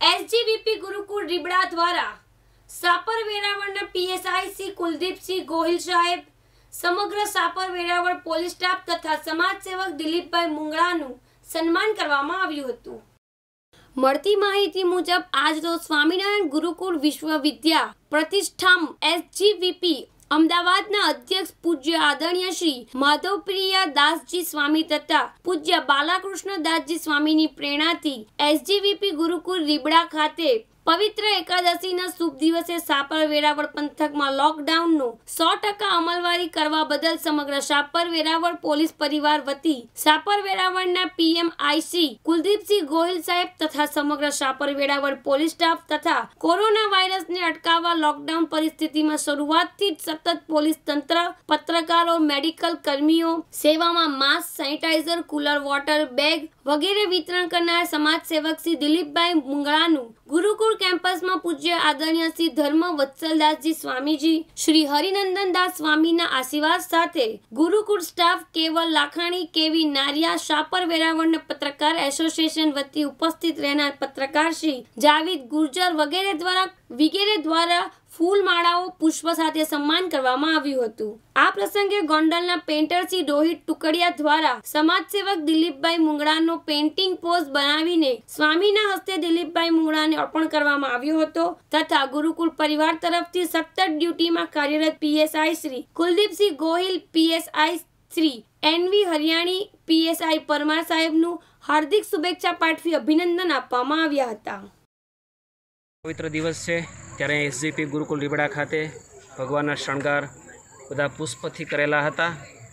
एसजीवीपी गुरुकुल રીબડા દ્વારા સાપર વેરાવળના પીએસઆઈ શ્રી કુલદીપસિંહ ગોહિલ સાહેબ, સમગ્ર સાપર વેરાવળ પોલીસ સ્ટાફ તથા સમાજસેવક દિલીપભાઈ મુંગળાનું સન્માન કરવામાં આવ્યું હતું। મળતી માહિતી મુજબ આજરોજ સ્વામિનારાયણ ગુરુકુળ વિશ્વવિદ્યા પ્રતિષ્ઠાન એસજીવીપી અમદાવાદના અધ્યક્ષ પૂજ્ય આદરણીય શ્રી માધવપ્રિયા દાસજી સ્વામી તથા પૂજ્ય બાલાકૃષ્ણ દાસજી સ્વામીની પ્રેરણાથી એસજીવીપી ગુરુકુલ રીબડા ખાતે પવિત્ર એકાદશીના શુભ દિવસે સાપર વેરાવળ પંથકમાં લોકડાઉનનો 100% અમલવારી કરવા બદલ સમગ્ર સાપર વેરાવળ પોલીસ પરિવાર વતી સાપર વેરાવળના પીએમઆઈ કુલદીપસિંહ ગોહિલ સાહેબ તથા સમગ્ર સાપર વેરાવળ પોલીસ સ્ટાફ તથા કોરોના વાયરસને અટકાવવા લોકડાઉન પરિસ્થિતિમાં શરૂઆતથી જ સતત પોલીસ તંત્ર, પત્રકારો, મેડિકલ કર્મીઓ સેવામાં mask, sanitiser, cooler, water bag વગેરે વિતરણ કરનાર સમાજસેવક શ્રી દિલીપભાઈ મુંગળાનું ગુરુકુળ કેમ્પસમાં પૂજ્ય આદરણીય શ્રી ધર્મ વત્સલદાસજી સ્વામીજી, શ્રી હરિનંદન દાસ સ્વામીના આશીર્વાદ સાથે ગુરુકુળ સ્ટાફ કેવલ લાખાણી, કેવી નારિયા, સાપર વેરાવળ પત્રકાર એસોસિએશન વતી ઉપસ્થિત રહેનાર પત્રકાર શ્રી જાવીદ ગુર્જર વગેરે દ્વારા ફૂલમાળાઓ પુષ્પ સાથે સન્માન કરવામાં આવ્યું હતું। આ પ્રસંગે ગોંડલના પેન્ટર શ્રી રોહિત ટુકડિયા દ્વારા સમાજસેવક દિલીપભાઈ મુંગળાનો પેઇન્ટિંગ પોસ્ટ બનાવીને સ્વામીના હસ્તે દિલીપભાઈ મુંગળાને અર્પણ કરવામાં આવ્યો હતો તથા ગુરુકુળ પરિવાર તરફથી સતત ડ્યુટીમાં કાર્યરત PSI Shri Kuldeepsinh Gohil, PSI Shri NV Hariyani, PSI Parmar સાહેબનું હાર્દિક શુભેચ્છા પાઠવી અભિનંદન આપવામાં આવ્યા હતા। પવિત્ર દિવસ છે ત્યારે એસજીપી ગુરુકુલ રીબડા ખાતે ભગવાનના શણગાર બધા પુષ્પથી કરેલા હતા।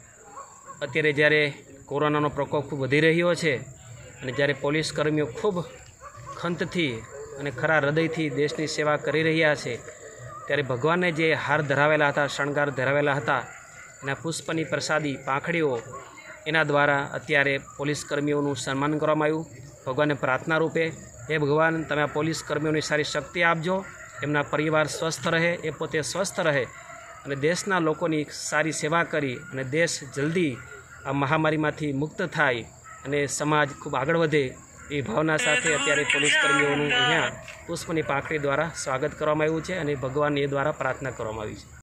અત્યારે જ્યારે કોરોનાનો પ્રકોપ ખૂબ વધી રહ્યો છે અને જ્યારે પોલીસ કર્મીઓ ખૂબ ખંતથી અને ખરા હૃદયથી દેશની સેવા કરી રહ્યા છે ત્યારે ભગવાનને જે હાર ધરાવેલા હતા, શણગાર ધરાવેલા હતા, એના પુષ્પની પ્રસાદી પાંખડીઓ એના દ્વારા અત્યારે પોલીસ કર્મીઓનું સન્માન કરવામાં આવ્યું। ભગવાનને પ્રાર્થના રૂપે, હે ભગવાન, તમે આ પોલીસ કર્મીઓની સારી શક્તિ આપજો, એમના પરિવાર સ્વસ્થ રહે, એ પોતે સ્વસ્થ રહે અને દેશના લોકોની સારી સેવા કરી અને દેશ જલ્દી આ મહામારીમાંથી મુક્ત થાય અને સમાજ ખૂબ આગળ વધે એ ભાવના સાથે અત્યારે પોલીસ કર્મીઓનું અહીંયા પુષ્પની પાંખડી દ્વારા સ્વાગત કરવામાં આવ્યું છે અને ભગવાન એ દ્વારા પ્રાર્થના કરવામાં આવી છે।